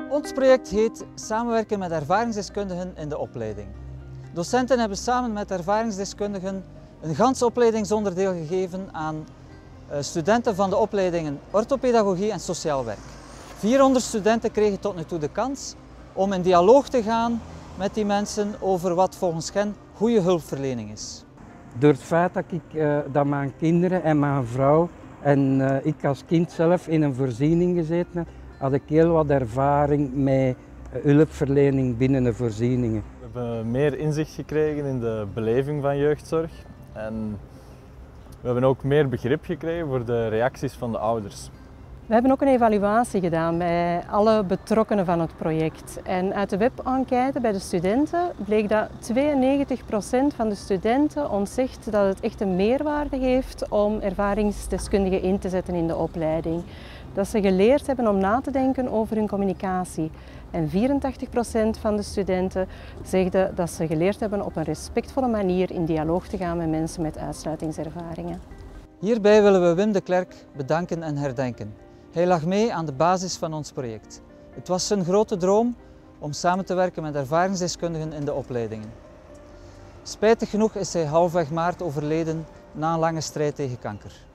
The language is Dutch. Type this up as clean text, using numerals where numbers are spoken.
Ons project heet Samenwerken met ervaringsdeskundigen in de opleiding. Docenten hebben samen met ervaringsdeskundigen een gans opleidingsonderdeel gegeven aan studenten van de opleidingen orthopedagogie en sociaal werk. 400 studenten kregen tot nu toe de kans om in dialoog te gaan met die mensen over wat volgens hen goede hulpverlening is. Door het feit dat mijn kinderen en mijn vrouw en ik als kind zelf in een voorziening gezeten heb, had ik heel wat ervaring met hulpverlening binnen de voorzieningen. We hebben meer inzicht gekregen in de beleving van jeugdzorg en we hebben ook meer begrip gekregen voor de reacties van de ouders. We hebben ook een evaluatie gedaan bij alle betrokkenen van het project. En uit de webenquête bij de studenten bleek dat 92% van de studenten ons zegt dat het echt een meerwaarde heeft om ervaringsdeskundigen in te zetten in de opleiding. Dat ze geleerd hebben om na te denken over hun communicatie. En 84% van de studenten zegden dat ze geleerd hebben op een respectvolle manier in dialoog te gaan met mensen met uitsluitingservaringen. Hierbij willen we Wim de Klerk bedanken en herdenken. Hij lag mee aan de basis van ons project. Het was zijn grote droom om samen te werken met ervaringsdeskundigen in de opleidingen. Spijtig genoeg is hij halfweg maart overleden na een lange strijd tegen kanker.